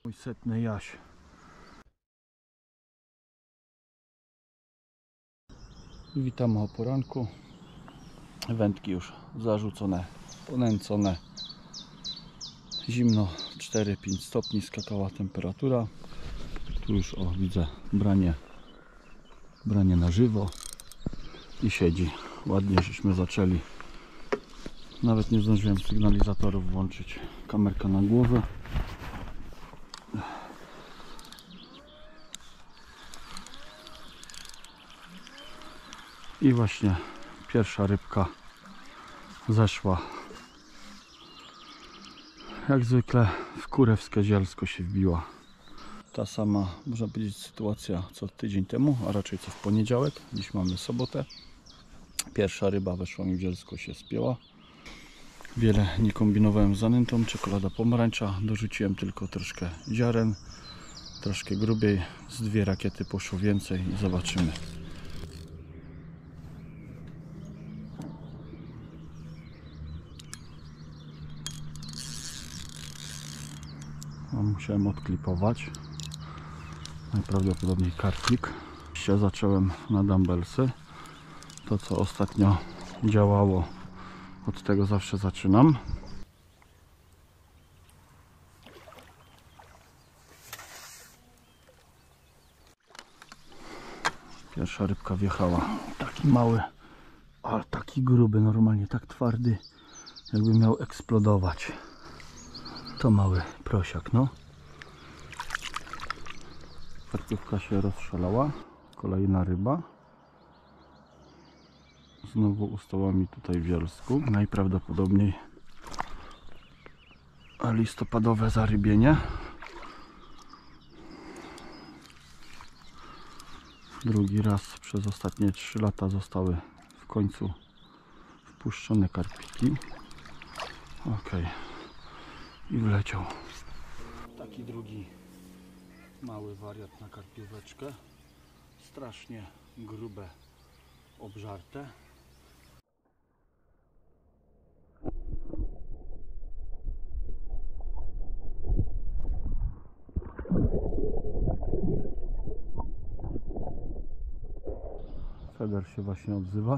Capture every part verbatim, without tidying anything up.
Mój setny Jaś. Witam o poranku. Wędki już zarzucone, ponęcone. Zimno, cztery pięć stopni skakała temperatura. Tu już o, widzę branie, branie na żywo i siedzi. Ładnie żeśmy zaczęli. Nawet nie zdążyłem sygnalizatorów włączyć. Kamerka na głowę. I właśnie pierwsza rybka zeszła. Jak zwykle w kurewskie zielsko się wbiła. Ta sama, można powiedzieć, sytuacja co tydzień temu, a raczej co w poniedziałek. Dziś mamy sobotę. Pierwsza ryba weszła mi w zielsko, się spięła. Wiele nie kombinowałem z zanętą. Czekolada pomarańcza. Dorzuciłem tylko troszkę ziaren. Troszkę grubiej. Z dwie rakiety poszło więcej i zobaczymy. Musiałem odklipować. Najprawdopodobniej karpik. Dzisiaj zacząłem na dumbbellsy. To, co ostatnio działało, od tego zawsze zaczynam. Pierwsza rybka wjechała. Taki mały, ale taki gruby, normalnie tak twardy, jakby miał eksplodować. To mały prosiak, no. Karpiówka się rozszalała. Kolejna ryba. Znowu ustała mi tutaj w zielsku. Najprawdopodobniej listopadowe zarybienie. Drugi raz przez ostatnie trzy lata zostały w końcu wpuszczone karpiki. Ok. I wleciał. Taki drugi mały wariat na karpióweczkę. Strasznie grube, obżarte. Feder się właśnie odzywa.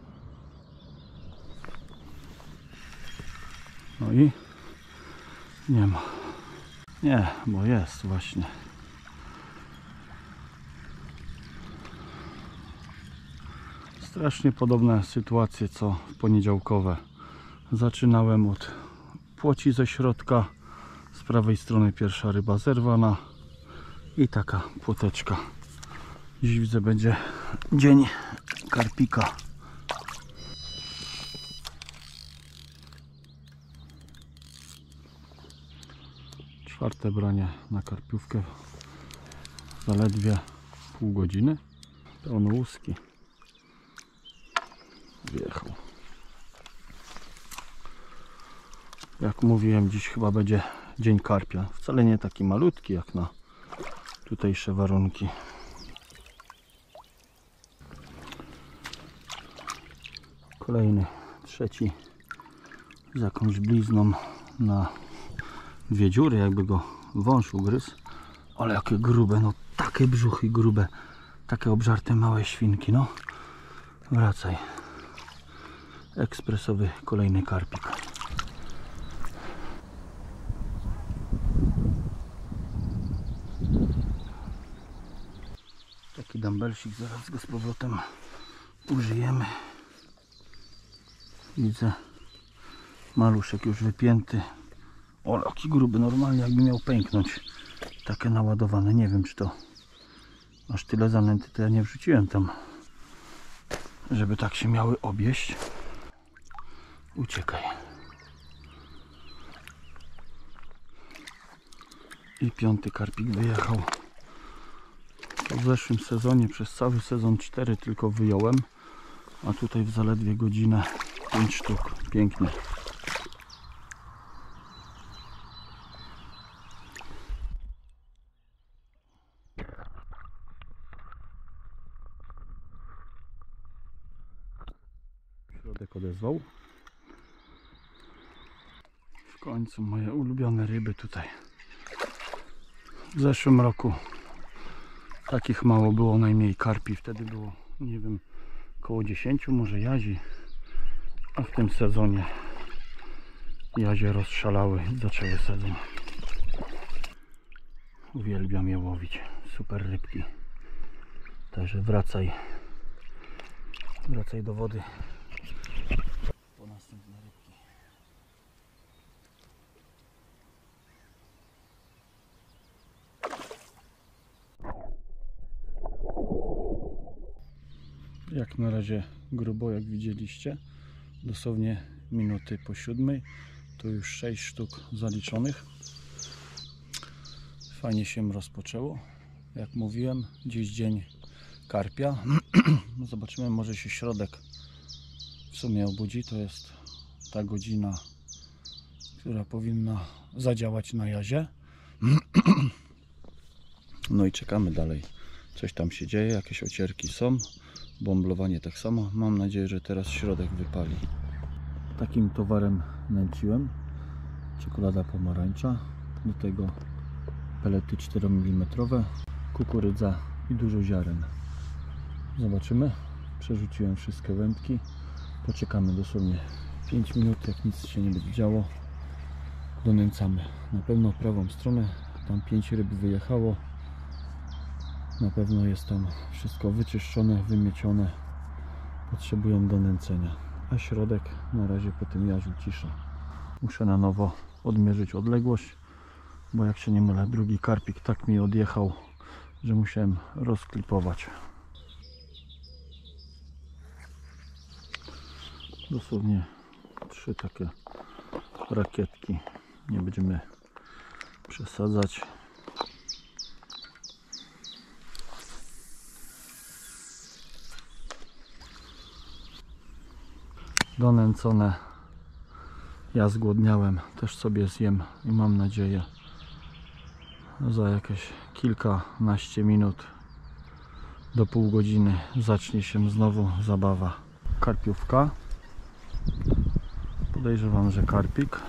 No i nie ma. Nie, bo jest właśnie. Strasznie podobne sytuacje co poniedziałkowe. Zaczynałem od płoci ze środka. Z prawej strony pierwsza ryba zerwana. I taka płoteczka. Dziś widzę, będzie dzień karpika. Czwarte branie na karpiówkę. Zaledwie pół godziny. Pełno łuski. Wjechał. Jak mówiłem, dziś chyba będzie dzień karpia. Wcale nie taki malutki jak na tutejsze warunki. Kolejny, trzeci z jakąś blizną na dwie dziury, jakby go wąż ugryzł. Ale jakie grube, no takie brzuchy grube, takie obżarte małe świnki, no. Wracaj. Ekspresowy kolejny karpik. Taki dumbbellsik, zaraz go z powrotem użyjemy. Widzę maluszek już wypięty. O, jaki gruby, normalnie jakby miał pęknąć. Takie naładowane, nie wiem czy to aż tyle zanęty to ja nie wrzuciłem tam, żeby tak się miały obieść. Uciekaj. I piąty karpik wyjechał. W zeszłym sezonie przez cały sezon cztery tylko wyjąłem, a tutaj w zaledwie godzinę pięć sztuk. Pięknie. Środek odezwał. W końcu moje ulubione ryby tutaj W zeszłym roku takich mało było, najmniej karpi. Wtedy było, nie wiem, około dziesięciu może jazi. A w tym sezonie jazie rozszalały i zaczęły sezon. Uwielbiam je łowić. Super rybki. Także wracaj. Wracaj do wody po następne rybki. Jak na razie grubo, jak widzieliście. Dosłownie minuty po siódmej. Tu już sześć sztuk zaliczonych. Fajnie się rozpoczęło. Jak mówiłem, dziś dzień karpia. Zobaczymy, może się środek w sumie obudzi. To jest ta godzina, która powinna zadziałać na jazie. No i czekamy dalej. Coś tam się dzieje, jakieś ocierki są. Bomblowanie tak samo. Mam nadzieję, że teraz środek wypali. Takim towarem nęciłem. Czekolada pomarańcza. Do tego pelety czteromilimetrowe, kukurydza i dużo ziaren. Zobaczymy. Przerzuciłem wszystkie wędki. Poczekamy dosłownie pięć minut. Jak nic się nie będzie działo, donęcamy. Na pewno prawą stronę. Tam pięć ryb wyjechało. Na pewno jest tam wszystko wyczyszczone, wymiecione. Potrzebują donęcenia. A środek na razie po tym jaziu cisza. Muszę na nowo odmierzyć odległość, bo jak się nie mylę, drugi karpik tak mi odjechał, że musiałem rozklipować. Dosłownie trzy takie rakietki. Nie będziemy przesadzać. Donęcone. Ja zgłodniałem, też sobie zjem i mam nadzieję, za jakieś kilkanaście minut do pół godziny zacznie się znowu zabawa. Karpiówka. Podejrzewam, że karpik.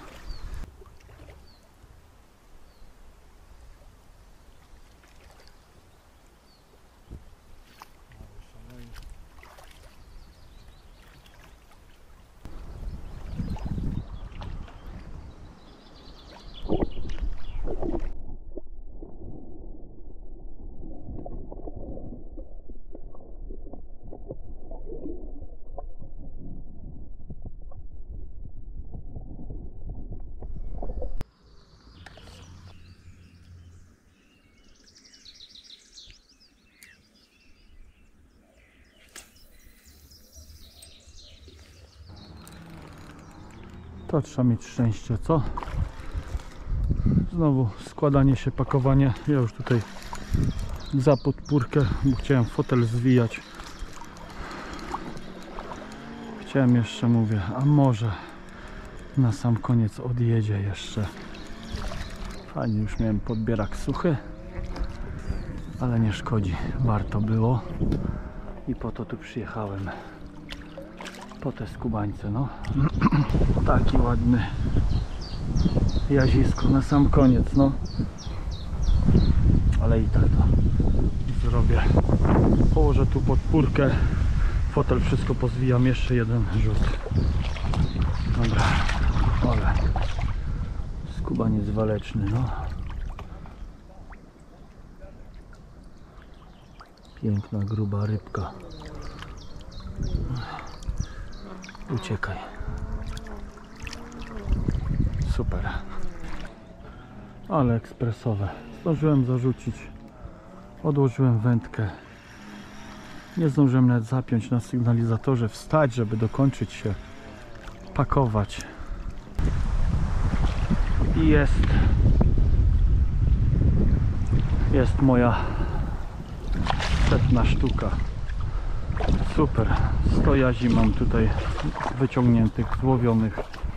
To trzeba mieć szczęście, co? Znowu składanie się, pakowanie. Ja już tutaj za podpórkę, bo chciałem fotel zwijać. Chciałem jeszcze, mówię, a może na sam koniec odjedzie jeszcze. Fajnie, już miałem podbierak suchy, ale nie szkodzi, warto było. I po to tu przyjechałem. Po te skubańce, no. Taki ładny jazisko na sam koniec, no. Ale i tak to zrobię. Położę tu podpórkę, fotel, wszystko pozwijam, jeszcze jeden rzut. Dobra, ale skubaniec waleczny, no. Piękna, gruba rybka. Uciekaj. Super. Ale ekspresowe. Zdążyłem zarzucić. Odłożyłem wędkę. Nie zdążyłem nawet zapiąć na sygnalizatorze, wstać, żeby dokończyć się pakować. I jest jest moja setna sztuka. Super. sto jazi mam tutaj wyciągniętych, złowionych.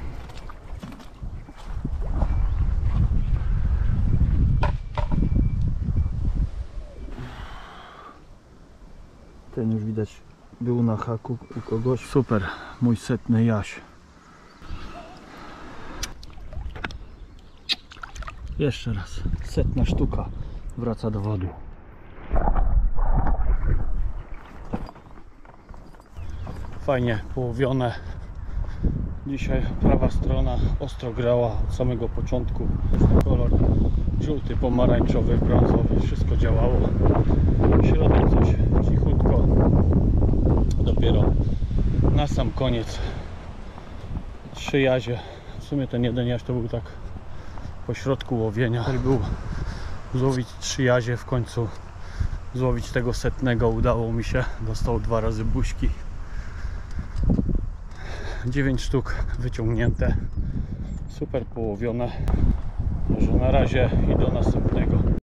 Ten już widać był na haku u kogoś. Super, mój setny jaś. Jeszcze raz, setna sztuka. wraca do wody. Fajnie połowione. Dzisiaj prawa strona ostro grała od samego początku. Kolor żółty, pomarańczowy, brązowy, wszystko działało. Środek coś cichutko. Dopiero na sam koniec trzy jazie. W sumie ten jeden jaź to był tak po środku łowienia. Był złowić trzy jazie, w końcu złowić tego setnego udało mi się. Dostał dwa razy buźki. dziewięć sztuk wyciągnięte. Super połowione. Może na razie i do następnego.